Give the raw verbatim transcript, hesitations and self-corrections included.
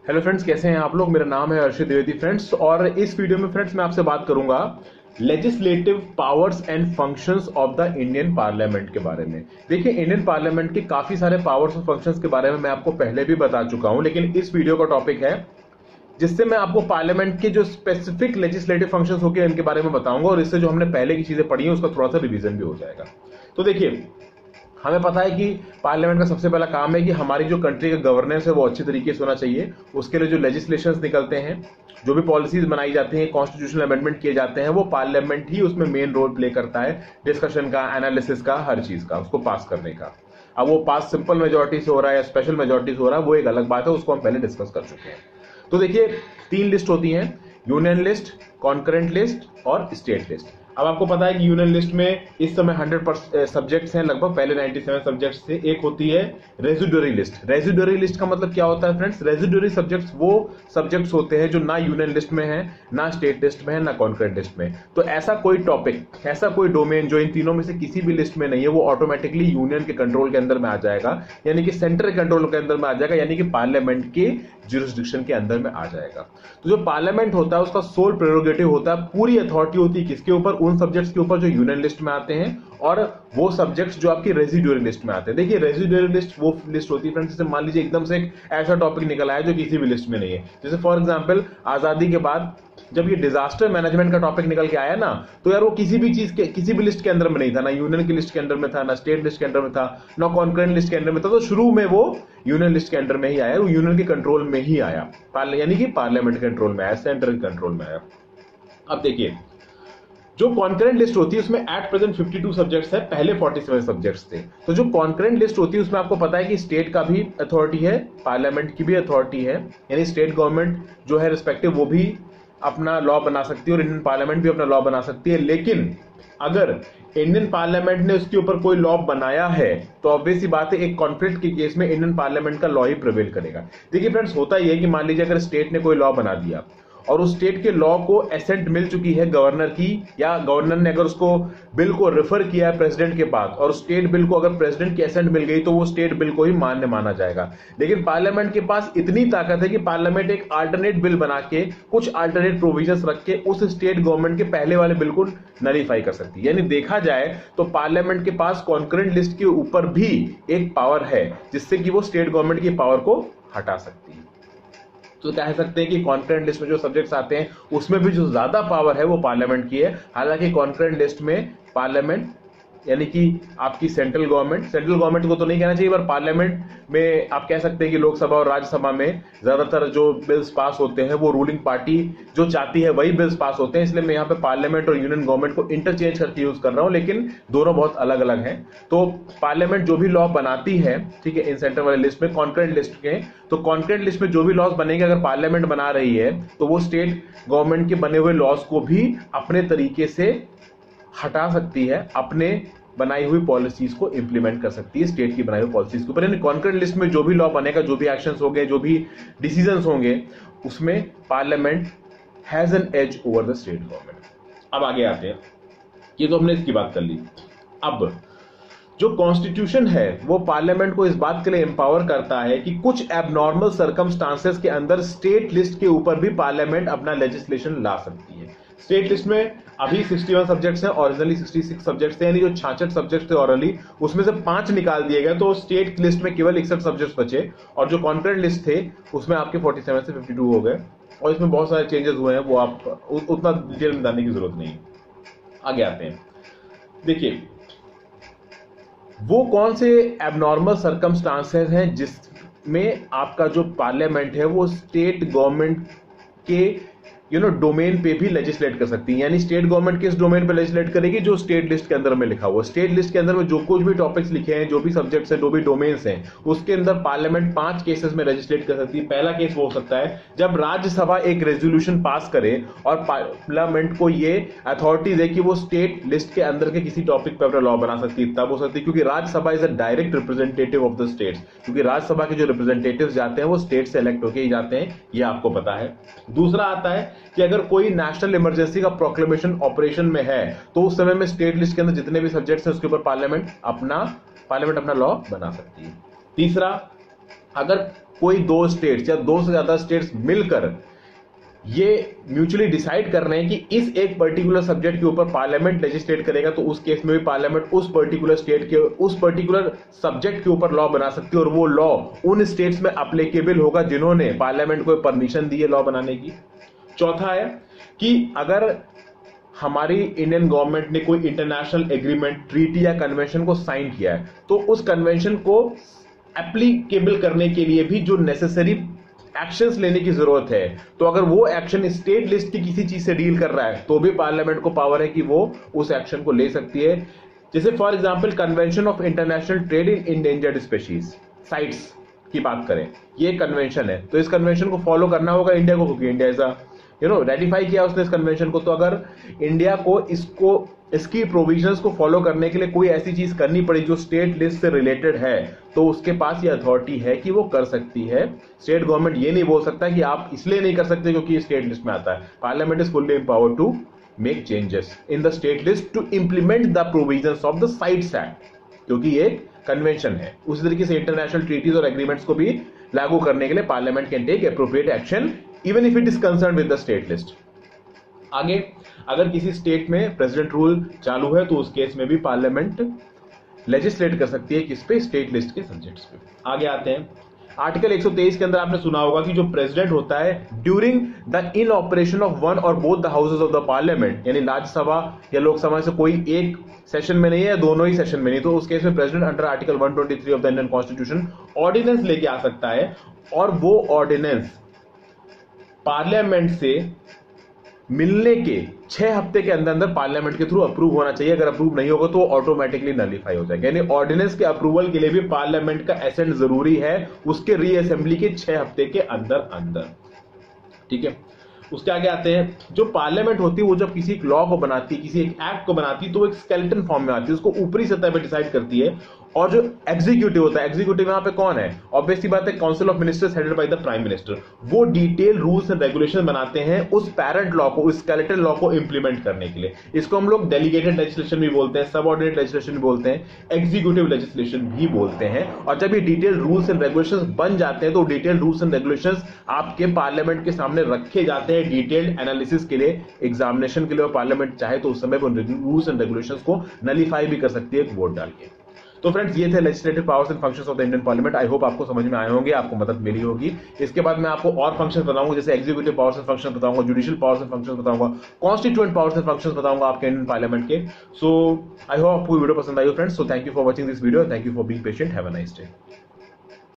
Hello friends, कैसे हैं आप लोग। मेरा नाम है अर्षित द्विवेदी फ्रेंड्स, और इस वीडियो में फ्रेंड्स मैं आपसे बात करूंगा legislative powers and functions of the Indian parliament के बारे में। देखिए, इंडियन पार्लियामेंट के काफी सारे पावर्स और फंक्शंस के बारे में मैं आपको पहले भी बता चुका हूं, लेकिन इस वीडियो का टॉपिक है जिससे मैं आपको पार्लियामेंट के जो स्पेसिफिक लेजिस्लेटिव फंक्शंस होंगे इनके बारे में बताऊंगा, और इससे जो हमने पहले की चीजें पढ़ी हैं उसका थोड़ा सा रिवीजन भी हो जाएगा। तो देखिए, हमें पता है कि पार्लियामेंट का सबसे पहला काम है कि हमारी जो कंट्री का गवर्नेंस है वो अच्छी तरीके से होना चाहिए। उसके लिए जो लेजिस्लेशंस निकलते हैं, जो भी पॉलिसीज बनाई जाती हैं, कॉन्स्टिट्यूशनल अमेंडमेंट किए जाते हैं, वो पार्लियामेंट ही उसमें मेन रोल प्ले करता है, डिस्कशन का, एनालिसिस का, हर चीज का, उसको पास करने का। अब वो पास सिंपल मेजोरिटी से हो रहा है या स्पेशल मेजोरिटी से हो रहा है, वो एक अलग बात है, उसको हम पहले डिस्कस कर चुके हैं। तो देखिए, तीन लिस्ट होती हैं, यूनियन लिस्ट, कॉन्करेंट लिस्ट और स्टेट लिस्ट। अब आपको पता है कि यूनियन लिस्ट में इस समय हंड्रेड सब्जेक्ट्स हैं लगभग, पहले सत्तानवे सब्जेक्ट्स से। एक होती है रेजिडुअरी लिस्ट। रेजिडुअरी लिस्ट का मतलब क्या होता है फ्रेंड्स? रेजिडुअरी सब्जेक्ट्स वो सब्जेक्ट्स होते हैं जो ना यूनियन लिस्ट में है, ना स्टेट लिस्ट में है, ना कॉन्करेंट लिस्ट में। तो ऐसा कोई टॉपिक, ऐसा कोई डोमेन जो इन तीनों में से किसी भी लिस्ट में नहीं है, वो ऑटोमेटिकली यूनियन के कंट्रोल के अंदर में आ जाएगा, यानी कि सेंट्रल कंट्रोल के अंदर में आ जाएगा, यानी कि पार्लियामेंट के ज्यूरिसडिक्शन के अंदर में आ जाएगा। तो जो पार्लियामेंट होता है उसका सोल प्रेरोगेटिव होता है, पूरी अथॉरिटी होती है किसके ऊपर? उन सब्जेक्ट्स के ऊपर जो यूनियन लिस्ट में आते हैं, और वो सब्जेक्ट्स जो आपकी रेजिडुअरी लिस्ट में आते हैं। देखिए, रेजिडुअरी लिस्ट वो लिस्ट होती है फ्रेंड्स, जैसे मान लीजिए एकदम से एक ऐसा टॉपिक निकल आया जो किसी भी लिस्ट में नहीं है। जैसे फॉर एग्जांपल, आजादी के बाद जब ये डिजास्टर मैनेजमेंट का टॉपिक निकल के आया ना, तो यार वो किसी भी चीज के, किसी भी लिस्ट के अंदर में नहीं था, ना यूनियन की लिस्ट के अंदर में था, ना स्टेट लिस्ट के अंदर में था, ना कॉन्करेंट लिस्ट के अंदर में था। तो शुरू में वो यूनियन लिस्ट के अंडर में ही आया, वो यूनियन के कंट्रोल में ही आया, यानी कि पार्लियामेंट कंट्रोल में आया, सेंट्रल कंट्रोल में आया। अब देखिए, जो कॉन्करेंट लिस्ट होती है उसमें एट प्रेजेंट बावन सब्जेक्ट्स है, पहले सैंतालीस सब्जेक्ट्स थे। तो जो कॉन्करेंट लिस्ट होती है उसमें आपको पता है कि स्टेट का भी अथॉरिटी है, पार्लियामेंट की भी अथॉरिटी है, यानी स्टेट गवर्नमेंट जो है रिस्पेक्टिव वो भी अपना लॉ बना सकती है और इंडियन पार्लियामेंट भी अपना लॉ बना सकती है। लेकिन अगर इंडियन पार्लियामेंट ने उसके ऊपर कोई लॉ बनाया है तो ऑब्वियस सी बात है, एक कॉन्फ्लिक्ट के केस में इंडियन पार्लियामेंट का लॉ ही प्रिवेल करेगा। देखिए फ्रेंड्स, होता ही है कि मान लीजिए अगर स्टेट ने कोई लॉ बना दिया और उस स्टेट के लॉ को एसेंट मिल चुकी है गवर्नर की, या गवर्नर ने अगर उसको बिल को रेफर किया है प्रेसिडेंट के पास, और स्टेट बिल को अगर प्रेसिडेंट की एसेंट मिल गई तो वो स्टेट बिल को ही मान्य माना जाएगा। लेकिन पार्लियामेंट के पास इतनी ताकत है कि पार्लियामेंट एक अल्टरनेट बिल बना के, कुछ अल्टरनेट प्रोविजंस रख के उस स्टेट गवर्नमेंट के पहले वाले बिल को नलीफाई कर सकती है। यानी देखा जाए तो पार्लियामेंट के पास कॉन्करेंट लिस्ट के ऊपर भी एक पावर है जिससे कि वो स्टेट गवर्नमेंट की पावर को हटा सकती है। तो कह सकते हैं कि कॉन्करेंट लिस्ट में जो सब्जेक्ट्स आते हैं उसमें भी जो ज्यादा पावर है वो पार्लियामेंट की है। हालांकि कॉन्करेंट लिस्ट में पार्लियामेंट यानी कि आपकी सेंट्रल गवर्नमेंट, सेंट्रल गवर्नमेंट को तो नहीं कहना चाहिए, पर पार्लियामेंट में आप कह सकते हैं कि लोकसभा और राज्यसभा में ज्यादातर जो बिल्स पास होते हैं वो रूलिंग पार्टी जो चाहती है वही बिल्स पास होते हैं। इसलिए मैं यहाँ पे पार्लियामेंट और यूनियन गवर्नमेंट को इंटरचेंज करके यूज कर रहा हूँ, लेकिन दोनों बहुत अलग अलग हैं। तो पार्लियामेंट जो भी लॉ बनाती है, ठीक है, इन सेंट्रल वाले लिस्ट में, कॉन्करेंट लिस्ट के, तो कॉन्करेंट लिस्ट में जो भी लॉज बनेंगे अगर पार्लियामेंट बना रही है तो वो स्टेट गवर्नमेंट के बने हुए लॉज को भी अपने तरीके से हटा सकती है, अपने बनाई हुई पॉलिसीज को इंप्लीमेंट कर सकती है स्टेट की बनाई हुई पॉलिसीज के ऊपर। यानी कॉन्करेंट लिस्ट में जो भी लॉ बनेगा, जो भी एक्शंस होंगे, जो भी डिसीजंस होंगे, उसमें parliament has an edge over the state government. अब आगे आते हैं, ये तो हमने इसकी बात कर ली। अब जो कॉन्स्टिट्यूशन है वो पार्लियामेंट को इस बात के लिए एम्पावर करता है कि कुछ एबनॉर्मल सर्कमस्टांसेस के अंदर स्टेट लिस्ट के ऊपर भी पार्लियामेंट अपना लेजिस्लेशन ला सकती है। स्टेट लिस्ट में अभी इकसठ सब्जेक्ट्स हैं, ओरिजिनली छियासठ सब्जेक्ट्स थे, यानी जो छियासठ सब्जेक्ट्स थे ओरली, उसमें से पांच निकाल दिए गए, तो स्टेट लिस्ट में केवल इकसठ सब्जेक्ट्स बचे, और जो कॉन्करेंट लिस्ट थे उसमें आपके सैंतालीस से बावन हो गए, और इसमें बहुत सारे चेंजेस हुए हैं, वो आप उतना डिटेल में जानने की जरूरत नहीं। आगे आते हैं, देखिए वो कौन से एबनॉर्मल सर्कमस्टांसेस हैं जिसमें आपका जो पार्लियामेंट है वो स्टेट गवर्नमेंट के यू नो डोमेन पे भी लेजिस्लेट कर सकती है। यानी स्टेट गवर्नमेंट किस डोमेन पे लेजिस्लेट करेगी? जो स्टेट लिस्ट के अंदर में लिखा हुआ, स्टेट लिस्ट के अंदर में जो कुछ भी टॉपिक्स लिखे हैं, जो भी सब्जेक्ट्स हैं, जो भी डोमेन्स हैं, उसके अंदर पार्लियामेंट पांच केसेस में लेजिस्लेट कर सकती है। पहला केस वो हो सकता है जब राज्यसभा एक रेजोल्यूशन पास करे और पार्लियामेंट को ये अथॉरिटी दे कि वो स्टेट लिस्ट के अंदर के किसी टॉपिक पर अपना लॉ बना सकती है, तब हो सकती है, क्योंकि Rajya Sabha is a direct representative of the states, क्योंकि राज्यसभा के जो रिप्रेजेंटेटिव्स जाते हैं वो स्टेट से इलेक्ट होकर ही जाते हैं, ये आपको पता है। दूसरा आता है कि अगर कोई नेशनल इमरजेंसी का प्रोक्लेमेशन ऑपरेशन में है तो उस समय में स्टेट लिस्ट के अंदर जितने भी सब्जेक्ट्स हैं उसके ऊपर पार्लियामेंट अपना पार्लियामेंट अपना लॉ बना सकती है। तीसरा, अगर कोई दो स्टेट्स या दो से ज्यादा स्टेट्स मिलकर ये म्यूचुअली डिसाइड कर रहे हैं कि इस एक पर्टिकुलर सब्जेक्ट के ऊपर पार्लियामेंट लेजिस्लेट करेगा, तो उस केस में भी पार्लियामेंट उस पर्टिकुलर स्टेट के उस पर्टिकुलर सब्जेक्ट के ऊपर लॉ बना सकती है, और वो लॉ उन स्टेट्स में अप्लीकेबल होगा जिन्होंने पार्लियामेंट को परमिशन दी है लॉ बनाने की। चौथा है कि अगर हमारी इंडियन गवर्नमेंट ने कोई इंटरनेशनल एग्रीमेंट, ट्रीटी या कन्वेंशन को साइन किया है, तो उस कन्वेंशन को एप्लीकेबल करने के लिए भी जो नेसेसरी एक्शंस लेने की जरूरत है, तो अगर वो एक्शन स्टेट लिस्ट की किसी चीज से डील कर रहा है तो भी पार्लियामेंट को पावर है कि वो उस एक्शन को ले सकती है। जैसे for example convention of international trade in endangered species CITES की बात करें, ये कन्वेंशन है, तो इस कन्वेंशन को फॉलो करना होगा इंडिया को, क्योंकि इंडिया ऐसा यू नो रेटिफाई किया उसने इस कन्वेंशन को। तो अगर इंडिया को इसको इसकी प्रोविजंस को फॉलो करने के लिए कोई ऐसी चीज करनी पड़ी जो स्टेट लिस्ट से रिलेटेड है, तो उसके पास ये अथॉरिटी है कि वो कर सकती है। स्टेट गवर्नमेंट ये नहीं बोल सकता कि आप इसलिए नहीं कर सकते क्योंकि ये स्टेट लिस्ट में आता है। Parliament is fully empowered to make changes in the state list to implement the provisions of the CITES act, क्योंकि ये कन्वेंशन है। उसी तरीके से इंटरनेशनल ट्रीटीज और एग्रीमेंट्स को भी लागू करने के लिए parliament can take appropriate action even if it is concern with the state list. आगे, अगर किसी स्टेट में प्रेसिडेंट रूल चालू है तो उस केस में भी पार्लियामेंट लेजिस्लेट कर सकती है किस पे, स्टेट लिस्ट के सब्जेक्ट्स पे। आगे आते हैं, आर्टिकल एक सौ तेईस के अंदर आपने सुना होगा कि जो प्रेसिडेंट होता है during the in operation of one or both the houses of the parliament, यानी राज्यसभा या लोकसभा से कोई एक सेशन में नहीं है, दोनों ही सेशन में नहीं, तो उस केस में प्रेसिडेंट अंडर आर्टिकल एक सौ तेईस of the Indian constitution ordinance लेके आ सकता है, और वो ऑर्डिनेंस पार्लियामेंट से मिलने के छह हफ्ते के अंदर अंदर पार्लियामेंट के थ्रू अप्रूव होना चाहिए। अगर अप्रूव नहीं होगा तो ऑटोमेटिकली नलीफाई हो जाएगा। यानी ऑर्डिनेंस के अप्रूवल के लिए भी पार्लियामेंट का एसेंट जरूरी है उसके रीअसेंबली के छह हफ्ते के अंदर अंदर। ठीक है, उसके आगे आते हैं, जो पार्लियामेंट होती है वो जब किसी लॉ को बनाती है, किसी एक एक्ट को बनाती है, तो वो एक स्केलेटन फॉर्म में आती है, उसको ऊपरी सतह पे डिसाइड करती है। और जो एग्जीक्यूटिव होता है, एग्जीक्यूटिव यहां पे कौन है, ऑब्वियसली बात है council of ministers headed by the prime minister, वो डिटेल रूल्स एंड रेगुलेशन बनाते हैं उस पैरेंट लॉ को, उस स्केलेटन लॉ को इंप्लीमेंट करने के लिए। इसको हम लोग डेलीगेटेड लेजिस्लेशन भी बोलते हैं, सबऑर्डिनेट लेजिस्लेशन भी बोलते हैं, एग्जीक्यूटिव लेजिस्लेशन भी बोलते हैं। और जब ये डिटेल रूल्स एंड रेगुलेशंस बन जाते हैं तो डिटेल रूल्स एंड रेगुलेशंस आपके पार्लियामेंट के सामने रखे जाते हैं डिटेल्ड एनालिसिस के लिए, एग्जामिनेशन के लिए। और पार्लियामेंट चाहे तो उस समय उन रूल्स एंड रेगुलेशंस को नलीफाई भी कर सकती है एक वोट डाल के। तो फ्रेंड्स, ये थे legislative powers and functions of the Indian parliament. I hope आपको समझ में आए होंगे, आपको मदद मिली होगी। इसके बाद मैं आपको और फंक्शंस बताऊंगा, जैसे एग्जीक्यूटिव पावर्स एंड फंक्शंस बताऊंगा, जुडिशियल पावर्स एंड फंक्शंस बताऊंगा, कॉन्स्टिट्यूएंट पावर्स एंड फंक्शंस बताऊंगा आपके इंडियन पार्लियामेंट के। सो आई होप आपको वीडियो पसंद आई हो friends. So thank you for watching this video, thank you for being patient, have a nice day.